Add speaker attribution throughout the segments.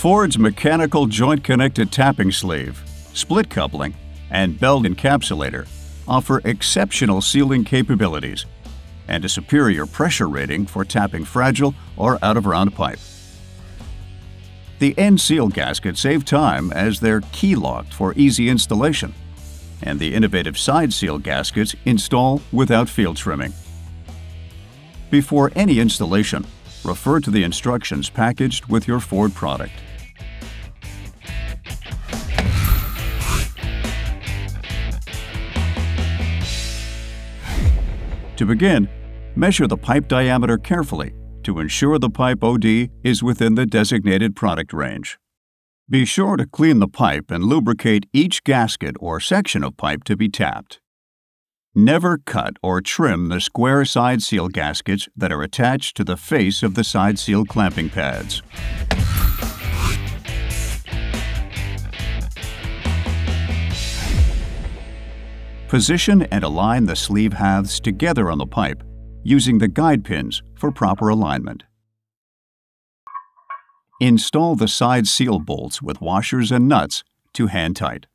Speaker 1: Ford's mechanical joint-connected tapping sleeve, split coupling, and Bell Encapsulator offer exceptional sealing capabilities and a superior pressure rating for tapping fragile or out-of-round pipe. The end seal gaskets save time as they're key-locked for easy installation, and the innovative side seal gaskets install without field trimming. Before any installation, refer to the instructions packaged with your Ford product. To begin, measure the pipe diameter carefully to ensure the pipe OD is within the designated product range. Be sure to clean the pipe and lubricate each gasket or section of pipe to be tapped. Never cut or trim the square side seal gaskets that are attached to the face of the side seal clamping pads. Position and align the sleeve halves together on the pipe using the guide pins for proper alignment. Install the side seal bolts with washers and nuts to hand tight.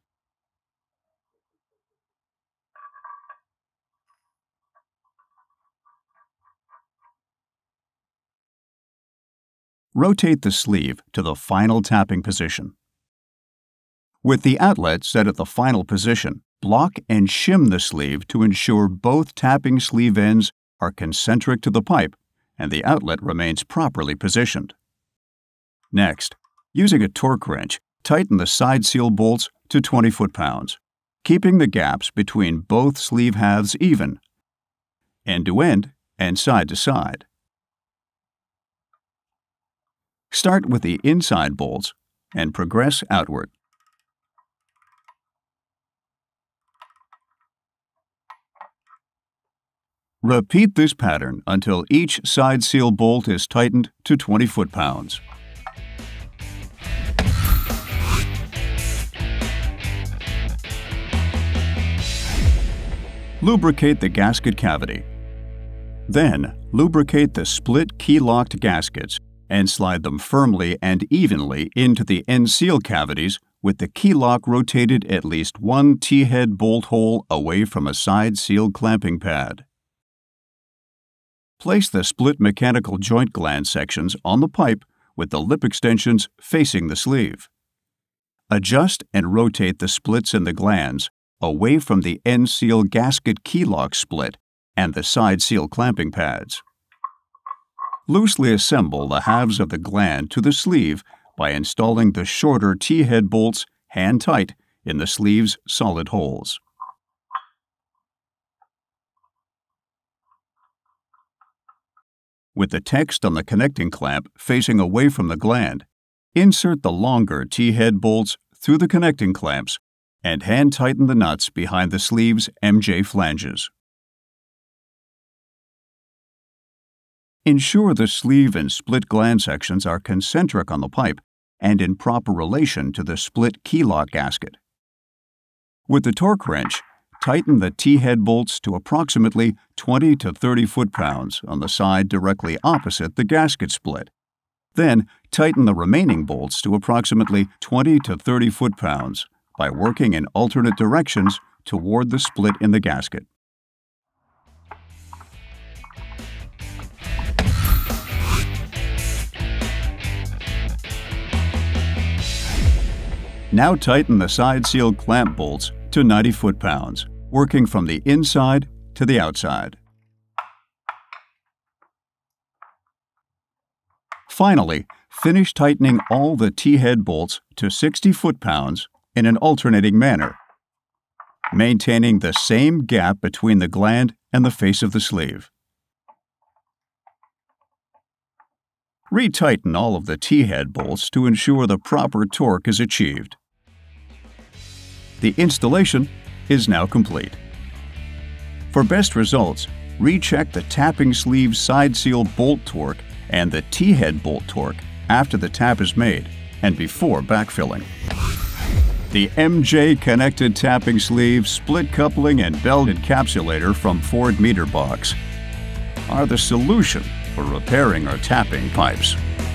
Speaker 1: Rotate the sleeve to the final tapping position. With the outlet set at the final position, block and shim the sleeve to ensure both tapping sleeve ends are concentric to the pipe and the outlet remains properly positioned. Next, using a torque wrench, tighten the side seal bolts to 20 foot-pounds, keeping the gaps between both sleeve halves even, end to end and side to side. Start with the inside bolts and progress outward. Repeat this pattern until each side seal bolt is tightened to 20 foot-pounds. Lubricate the gasket cavity. Then, lubricate the split key-locked gaskets and slide them firmly and evenly into the end seal cavities with the key lock rotated at least one T-head bolt hole away from a side seal clamping pad. Place the split mechanical joint gland sections on the pipe with the lip extensions facing the sleeve. Adjust and rotate the splits in the glands away from the end seal gasket key lock split and the side seal clamping pads. Loosely assemble the halves of the gland to the sleeve by installing the shorter T-head bolts hand tight in the sleeve's solid holes. With the text on the connecting clamp facing away from the gland, insert the longer T-head bolts through the connecting clamps and hand tighten the nuts behind the sleeve's MJ flanges. Ensure the sleeve and split gland sections are concentric on the pipe and in proper relation to the split key lock gasket. With the torque wrench, tighten the T-head bolts to approximately 20 to 30 foot-pounds on the side directly opposite the gasket split. Then, tighten the remaining bolts to approximately 20 to 30 foot-pounds by working in alternate directions toward the split in the gasket. Now tighten the side seal clamp bolts to 90 foot-pounds, working from the inside to the outside. Finally, finish tightening all the T-head bolts to 60 foot-pounds in an alternating manner, maintaining the same gap between the gland and the face of the sleeve. Retighten all of the T-head bolts to ensure the proper torque is achieved. The installation is now complete. For best results, recheck the tapping sleeve side seal bolt torque and the T-head bolt torque after the tap is made and before backfilling. The MJ connected tapping sleeve, split coupling, and Bell Encapsulator from Ford Meter Box are the solution for repairing or tapping pipes.